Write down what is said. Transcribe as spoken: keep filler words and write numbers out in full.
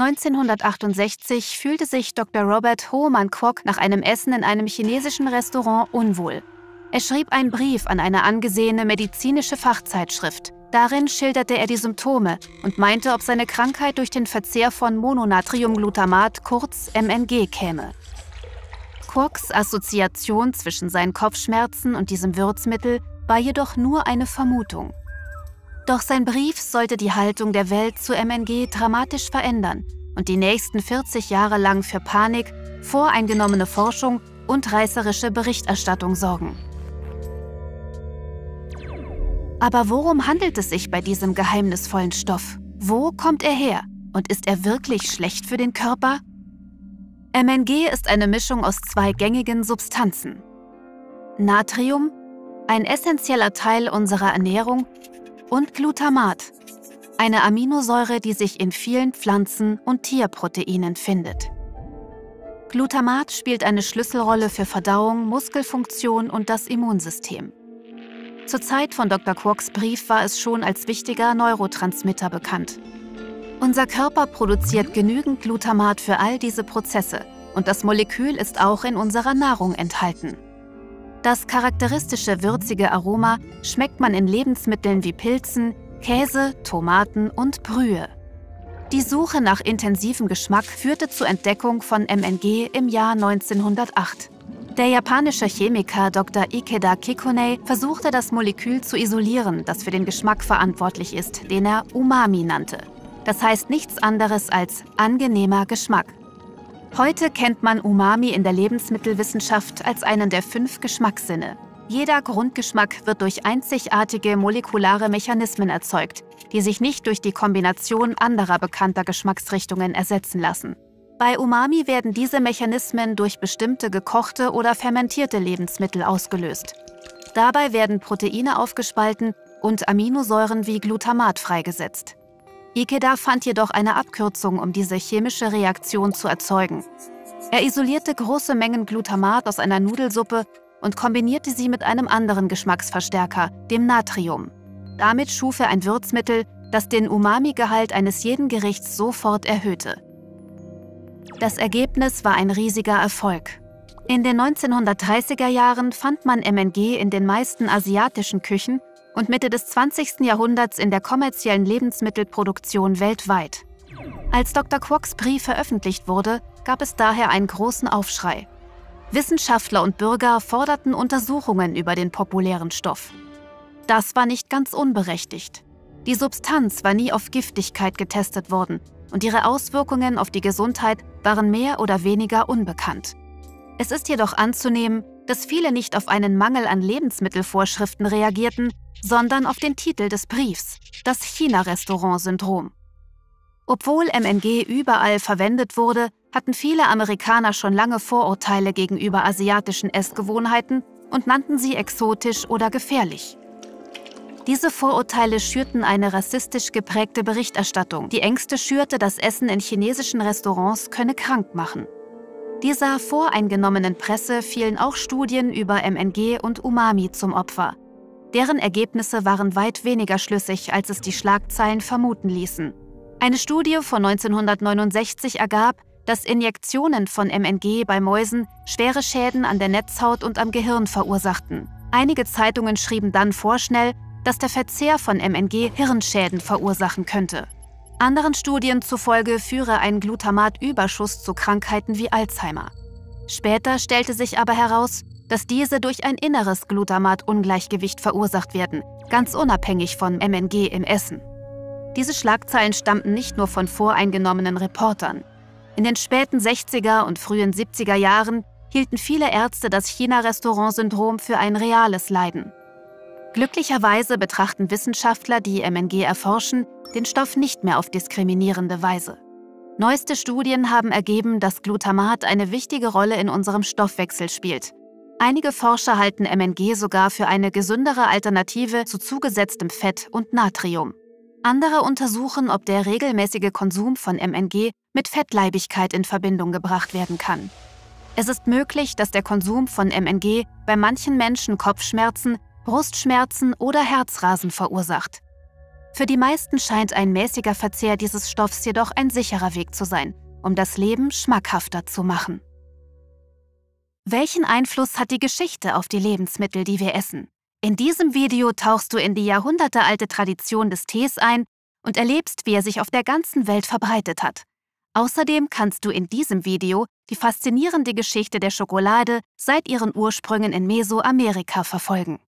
neunzehnhundertachtundsechzig fühlte sich Doktor Robert Hohmann Kwok nach einem Essen in einem chinesischen Restaurant unwohl. Er schrieb einen Brief an eine angesehene medizinische Fachzeitschrift. Darin schilderte er die Symptome und meinte, ob seine Krankheit durch den Verzehr von Mononatriumglutamat, kurz M N G, käme. Kwoks Assoziation zwischen seinen Kopfschmerzen und diesem Würzmittel war jedoch nur eine Vermutung. Doch sein Brief sollte die Haltung der Welt zu M N G dramatisch verändern und die nächsten vierzig Jahre lang für Panik, voreingenommene Forschung und reißerische Berichterstattung sorgen. Aber worum handelt es sich bei diesem geheimnisvollen Stoff? Wo kommt er her? Und ist er wirklich schlecht für den Körper? M N G ist eine Mischung aus zwei gängigen Substanzen. Natrium, ein essentieller Teil unserer Ernährung, und Glutamat, eine Aminosäure, die sich in vielen Pflanzen- und Tierproteinen findet. Glutamat spielt eine Schlüsselrolle für Verdauung, Muskelfunktion und das Immunsystem. Zur Zeit von Doktor Kwoks Brief war es schon als wichtiger Neurotransmitter bekannt. Unser Körper produziert genügend Glutamat für all diese Prozesse und das Molekül ist auch in unserer Nahrung enthalten. Das charakteristische würzige Aroma schmeckt man in Lebensmitteln wie Pilzen, Käse, Tomaten und Brühe. Die Suche nach intensivem Geschmack führte zur Entdeckung von M N G im Jahr neunzehnhundertacht. Der japanische Chemiker Doktor Ikeda Kikuné versuchte das Molekül zu isolieren, das für den Geschmack verantwortlich ist, den er Umami nannte. Das heißt nichts anderes als angenehmer Geschmack. Heute kennt man Umami in der Lebensmittelwissenschaft als einen der fünf Geschmackssinne. Jeder Grundgeschmack wird durch einzigartige molekulare Mechanismen erzeugt, die sich nicht durch die Kombination anderer bekannter Geschmacksrichtungen ersetzen lassen. Bei Umami werden diese Mechanismen durch bestimmte gekochte oder fermentierte Lebensmittel ausgelöst. Dabei werden Proteine aufgespalten und Aminosäuren wie Glutamat freigesetzt. Ikeda fand jedoch eine Abkürzung, um diese chemische Reaktion zu erzeugen. Er isolierte große Mengen Glutamat aus einer Nudelsuppe und kombinierte sie mit einem anderen Geschmacksverstärker, dem Natrium. Damit schuf er ein Würzmittel, das den Umami-Gehalt eines jeden Gerichts sofort erhöhte. Das Ergebnis war ein riesiger Erfolg. In den neunzehnhundertdreißiger Jahren fand man M N G in den meisten asiatischen Küchen und Mitte des zwanzigsten Jahrhunderts in der kommerziellen Lebensmittelproduktion weltweit. Als Doktor Kwoks Brief veröffentlicht wurde, gab es daher einen großen Aufschrei. Wissenschaftler und Bürger forderten Untersuchungen über den populären Stoff. Das war nicht ganz unberechtigt. Die Substanz war nie auf Giftigkeit getestet worden und ihre Auswirkungen auf die Gesundheit waren mehr oder weniger unbekannt. Es ist jedoch anzunehmen, dass viele nicht auf einen Mangel an Lebensmittelvorschriften reagierten, sondern auf den Titel des Briefs, das China-Restaurant-Syndrom. Obwohl M N G überall verwendet wurde, hatten viele Amerikaner schon lange Vorurteile gegenüber asiatischen Essgewohnheiten und nannten sie exotisch oder gefährlich. Diese Vorurteile schürten eine rassistisch geprägte Berichterstattung, die Ängste schürte, das Essen in chinesischen Restaurants könne krank machen. Dieser voreingenommenen Presse fielen auch Studien über M N G und Umami zum Opfer. Deren Ergebnisse waren weit weniger schlüssig, als es die Schlagzeilen vermuten ließen. Eine Studie von neunzehnhundertneunundsechzig ergab, dass Injektionen von M N G bei Mäusen schwere Schäden an der Netzhaut und am Gehirn verursachten. Einige Zeitungen schrieben dann vorschnell, dass der Verzehr von M N G Hirnschäden verursachen könnte. Anderen Studien zufolge führe ein Glutamatüberschuss zu Krankheiten wie Alzheimer. Später stellte sich aber heraus, dass diese durch ein inneres Glutamatungleichgewicht verursacht werden, ganz unabhängig von M N G im Essen. Diese Schlagzeilen stammten nicht nur von voreingenommenen Reportern. In den späten sechziger und frühen siebziger Jahren hielten viele Ärzte das China-Restaurant-Syndrom für ein reales Leiden. Glücklicherweise betrachten Wissenschaftler, die M N G erforschen, den Stoff nicht mehr auf diskriminierende Weise. Neueste Studien haben ergeben, dass Glutamat eine wichtige Rolle in unserem Stoffwechsel spielt. Einige Forscher halten M N G sogar für eine gesündere Alternative zu zugesetztem Fett und Natrium. Andere untersuchen, ob der regelmäßige Konsum von M N G mit Fettleibigkeit in Verbindung gebracht werden kann. Es ist möglich, dass der Konsum von M N G bei manchen Menschen Kopfschmerzen, Brustschmerzen oder Herzrasen verursacht. Für die meisten scheint ein mäßiger Verzehr dieses Stoffs jedoch ein sicherer Weg zu sein, um das Leben schmackhafter zu machen. Welchen Einfluss hat die Geschichte auf die Lebensmittel, die wir essen? In diesem Video tauchst du in die jahrhundertealte Tradition des Tees ein und erlebst, wie er sich auf der ganzen Welt verbreitet hat. Außerdem kannst du in diesem Video die faszinierende Geschichte der Schokolade seit ihren Ursprüngen in Mesoamerika verfolgen.